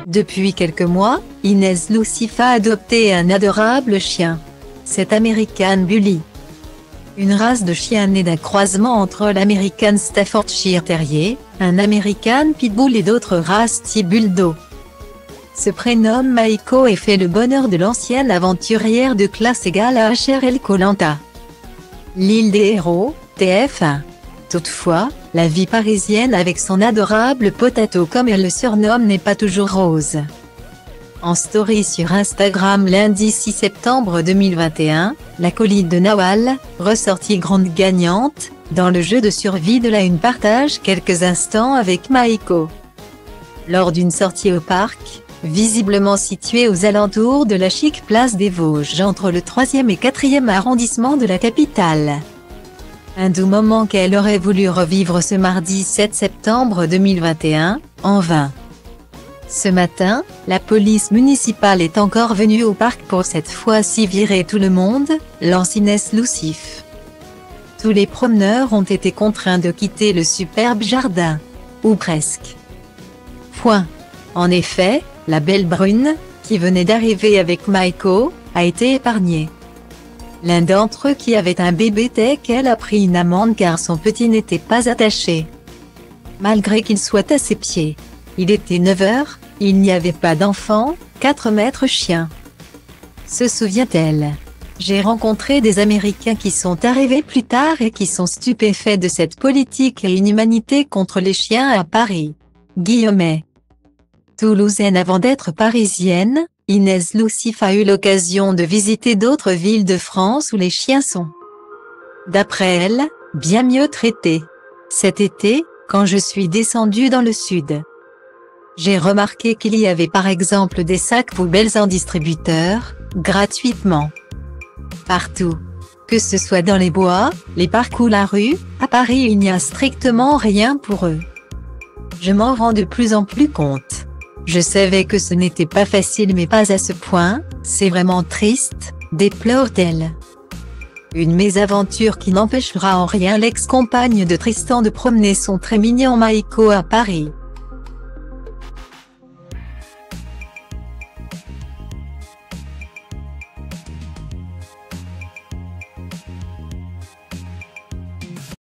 Depuis quelques mois, Inès Loussif a adopté un adorable chien. Cet American Bully. Une race de chien née d'un croisement entre l'American Staffordshire Terrier, un American Pitbull et d'autres races type Bulldog. Se prénomme Maiko et fait le bonheur de l'ancienne aventurière de classe égale à HRL Koh Lanta. L'île des héros, TF1. Toutefois, la vie parisienne avec son adorable potato comme elle le surnomme n'est pas toujours rose. En story sur Instagram lundi 6 septembre 2021, l'acolyte de Nawal, ressortie grande gagnante, dans le jeu de survie de la Une partage quelques instants avec Maiko. Lors d'une sortie au parc, visiblement située aux alentours de la chic place des Vosges entre le 3e et 4e arrondissement de la capitale. Un doux moment qu'elle aurait voulu revivre ce mardi 7 septembre 2021, en vain. Ce matin, la police municipale est encore venue au parc pour cette fois-ci virer tout le monde, lance Inès Loussif. Tous les promeneurs ont été contraints de quitter le superbe jardin. Ou presque. Point. En effet, la belle brune, qui venait d'arriver avec Maiko, a été épargnée. L'un d'entre eux qui avait un bébé tech a pris une amende car son petit n'était pas attaché. Malgré qu'il soit à ses pieds. Il était 9 h, il n'y avait pas d'enfant, 4 mètres chien. Se souvient-elle? J'ai rencontré des Américains qui sont arrivés plus tard et qui sont stupéfaits de cette politique et inhumanité contre les chiens à Paris. Guillemets. Toulousaine avant d'être parisienne, Inès Loussif a eu l'occasion de visiter d'autres villes de France où les chiens sont, d'après elle, bien mieux traités. Cet été, quand je suis descendue dans le sud, j'ai remarqué qu'il y avait par exemple des sacs poubelles en distributeur, gratuitement. Partout. Que ce soit dans les bois, les parcs ou la rue, à Paris il n'y a strictement rien pour eux. Je m'en rends de plus en plus compte. Je savais que ce n'était pas facile mais pas à ce point, c'est vraiment triste, déplore-t-elle. Une mésaventure qui n'empêchera en rien l'ex-compagne de Tristan de promener son très mignon Maiko à Paris.